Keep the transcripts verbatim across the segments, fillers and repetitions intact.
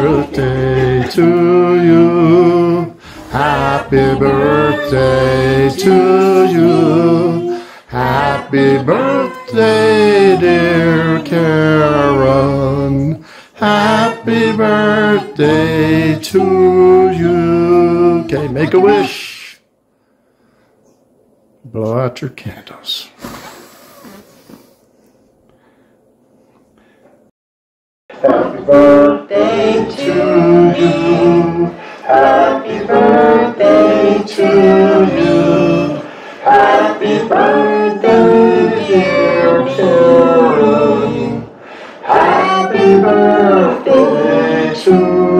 birthday to you. Happy birthday to you. Happy birthday, dear Carin. Happy birthday to you. Okay, make a wish. Blow out your candles. Happy birthday to you. Happy birthday to you. Happy birthday, dear Carin. Happy birthday to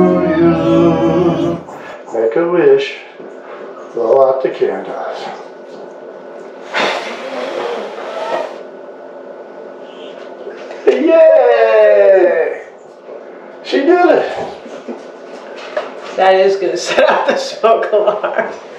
you. Make a wish. Blow out the candles. Yay! She did it! That is going to set off the smoke alarm.